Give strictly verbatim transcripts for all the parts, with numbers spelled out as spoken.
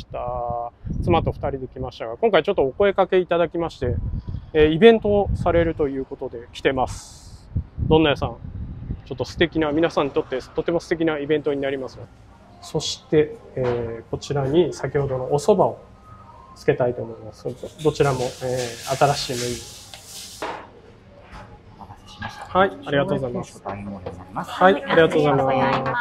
した。妻とふたりで来ましたが、今回ちょっとお声かけいただきまして、えー、イベントをされるということで来てます。どんな屋さん、ちょっと素敵な、皆さんにとってとても素敵なイベントになりますよ。そして、えー、こちらに先ほどのお蕎麦をつけたいと思います。どちらも、えー、新しいメニュー。はい、ありがとうございます。はい、ありがとうございます。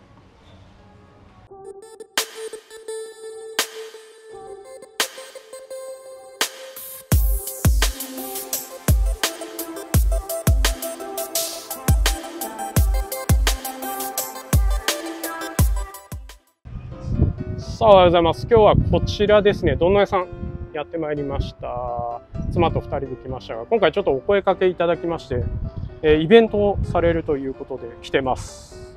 さあ、おはようございます。今日はこちらですね、どんな屋さんやってまいりました。妻とふたりで来ましたが、今回ちょっとお声かけいただきまして、えー、イベントをされるということで来てます。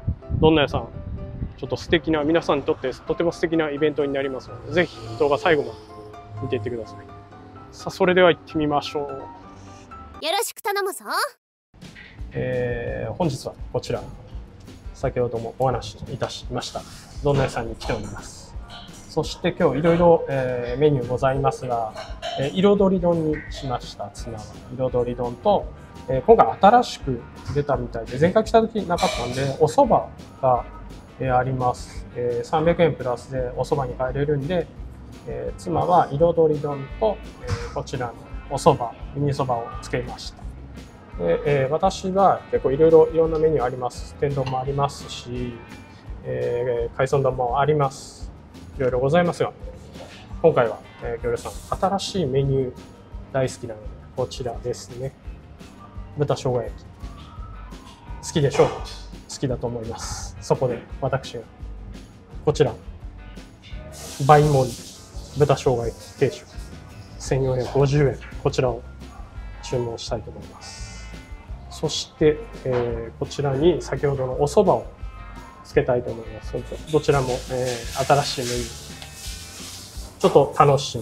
どんな屋さん、ちょっと素敵な、皆さんにとってとても素敵なイベントになりますので、ぜひ動画最後まで見ていってください。さあ、それでは行ってみましょう。 よろしく頼むぞ。 えー、本日はこちら、先ほどもお話しいたしましたどんな屋さんに来ております。そして今日いろいろメニューございますが、えー、彩り丼にしました。ツナは彩り丼と、えー、今回新しく出たみたいで、前回来た時なかったんでお蕎麦が、えー、あります。えー、さんびゃくえんプラスでお蕎麦に変えれるんで、えー、妻は彩り丼と、えー、こちらのお蕎麦、ミニ蕎麦をつけました。で、えー、私は結構いろいろいろんなメニューあります。天丼もありますし、えー、海鮮丼もあります。いろいろございますが、今回は、えー、行列さん新しいメニュー大好きなので、こちらですね。豚生姜焼き。好きでしょう。好きだと思います。そこで私がこちら倍盛り豚生姜焼き定食せんよんひゃくごじゅうえん、こちらを注文したいと思います。そして、えー、こちらに先ほどのお蕎麦をつけたいと思います。どちらも、えー、新しいメニュー、ちょっと楽しみ。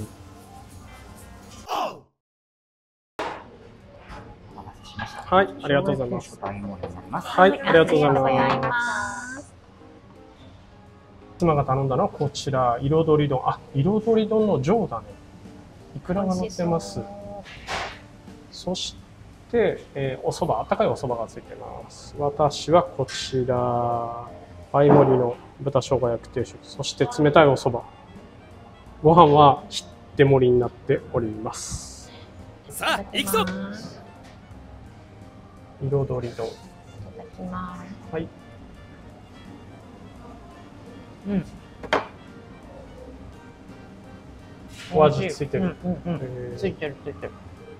はい、ありがとうございます。はい、ありがとうございます。妻が頼んだのはこちら、彩り丼。あ、彩り丼の上だね。いくらが乗ってます。そして、えー、お蕎麦、あったかいお蕎麦がついてます。私はこちら、倍盛りの豚生姜焼き定食、そして冷たいお蕎麦。ご飯は切手盛りになっております。 さあ、行くぞ。 彩り丼。いただきます。 はい。 うん。 お味ついてる。 ついてるついてる。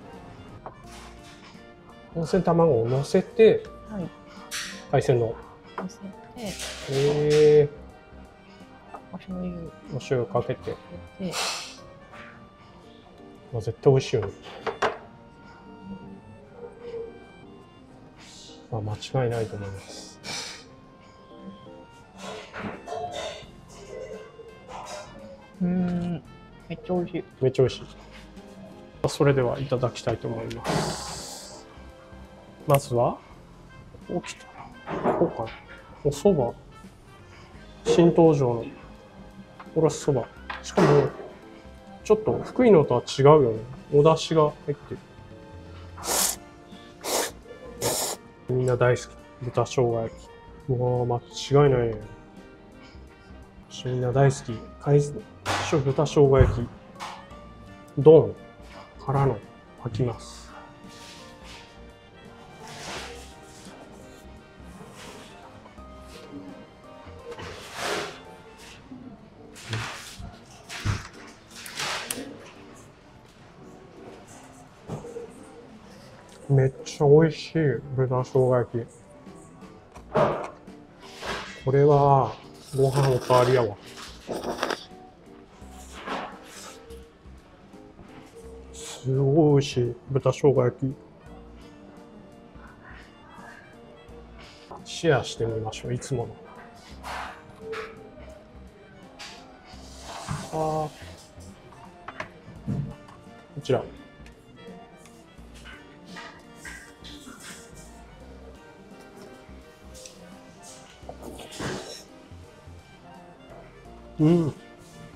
温泉卵を乗せて、はい、海鮮の。 乗せて。 ええ。 お醤油。 お醤油かけて。まあ絶対美味しいよね。まあ間違いないと思います。 うん、めっちゃ美味しい。 めっちゃ美味しい。それではいただきたいと思います。まずは、お、来たな。こうかな。お蕎麦。新登場のおろしそば。しかも、ちょっと福井のとは違うよね。お出汁が入ってる。みんな大好き。豚生姜焼き。うわー、間違いないね。みんな大好き。海鮮豚生姜焼き。ドンからの開きます。めっちゃ美味しい豚生姜焼き。これはご飯おかわりやわ。すごい美味しい豚生姜焼き。シェアしてみましょう。いつもの。ああ、こちら。うん。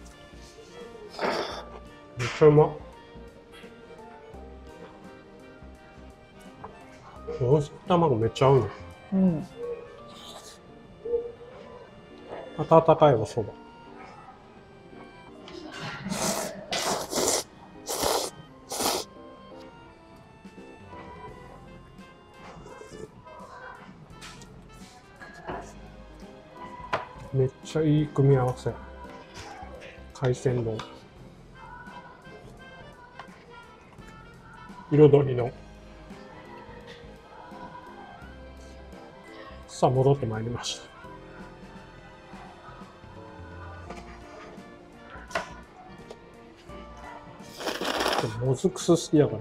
めっちゃうまっ。温泉卵めっちゃ合うの。 うん。 温かいお蕎麦。めっちゃいい組み合わせ。海鮮丼。彩りの。さあ戻ってまいりました。もずく酢好きだから。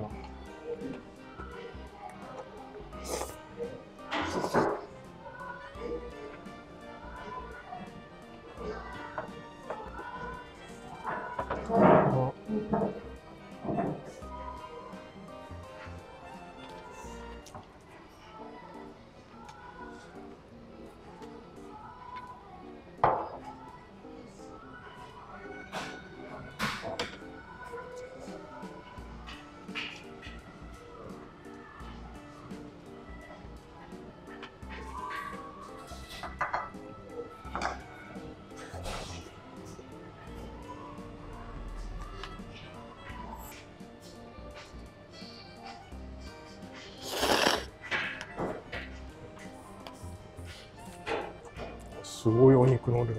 すごいお肉の量。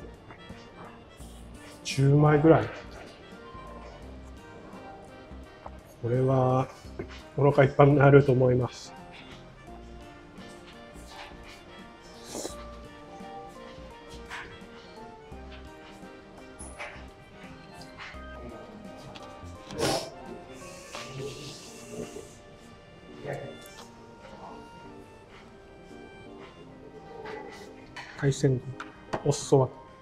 じゅうまいぐらい。これはお腹いっぱいになると思います。海鮮丼、お裾分け。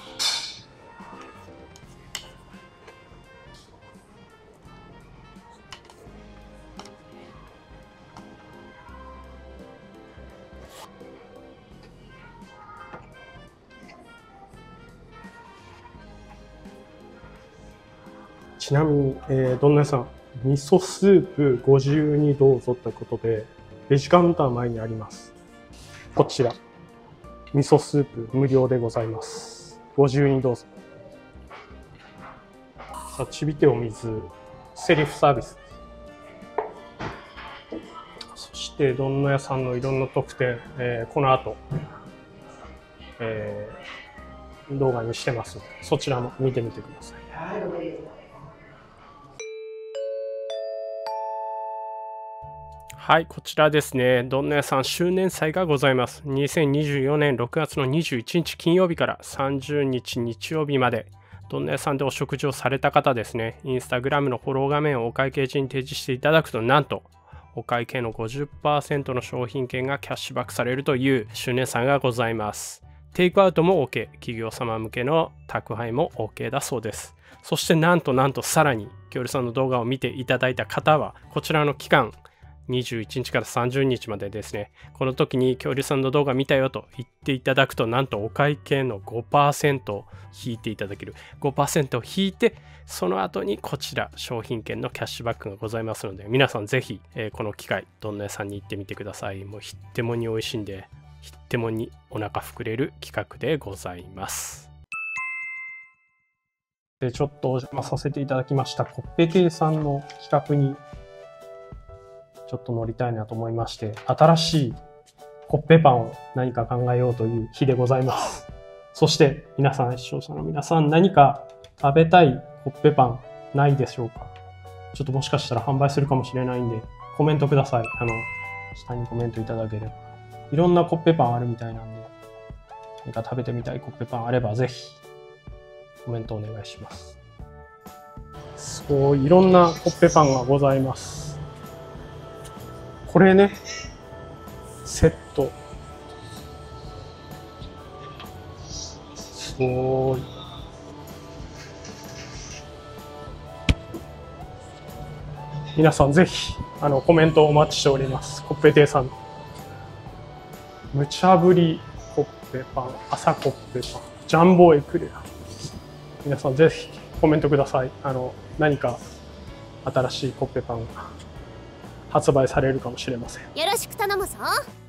ちなみに、えー、どんなやさん、味噌スープご自由にどうぞということで、レジカウンター前にあります。こちら。味噌スープ無料でございます。ご自由にどうぞ。さあ、ちびてお水、セリフサービス。そして、どんな屋さんのいろんな特典、えー、この後、えー、動画にしてますので、そちらも見てみてください。はい、こちらですね、どんな屋さん周年祭がございます。にせんにじゅうよねんろくがつのにじゅういちにち金曜日からさんじゅうにち日曜日まで、どんな屋さんでお食事をされた方ですね、インスタグラムのフォロー画面をお会計時に提示していただくと、なんと、お会計の ごじゅっパーセント の商品券がキャッシュバックされるという周年祭がございます。テイクアウトも OK、企業様向けの宅配も OK だそうです。そしてなんとなんとさらに、きょうりさんの動画を見ていただいた方は、こちらの期間、にじゅういちにちからさんじゅうにちまでですね、この時に恐竜さんの動画見たよと言っていただくと、なんとお会計の ごパーセント を引いていただける。ごパーセント を引いて、その後にこちら商品券のキャッシュバックがございますので、皆さんぜひ、えー、この機会、どんな屋さんに行ってみてください。もうひってもに美味しいんで、ひってもにお腹膨れる企画でございます。で、ちょっとお邪魔させていただきましたコッペ亭さんの企画にちょっと乗りたいなと思いまして、新しいコッペパンを何か考えようという日でございます。そして皆さん、視聴者の皆さん、何か食べたいコッペパンないでしょうか？ちょっともしかしたら販売するかもしれないんで、コメントください。あの、下にコメントいただければ。いろんなコッペパンあるみたいなんで、何か食べてみたいコッペパンあればぜひコメントお願いします。そう、いろんなコッペパンがございます。これね、セット。すごい。皆さんぜひ、あの、コメントお待ちしております。コッペ亭さん。無茶ぶりコッペパン、朝コッペパン、ジャンボエクレア。 皆さんぜひコメントください。あの何か新しいコッペパンが発売されるかもしれません。 よろしく頼むぞ。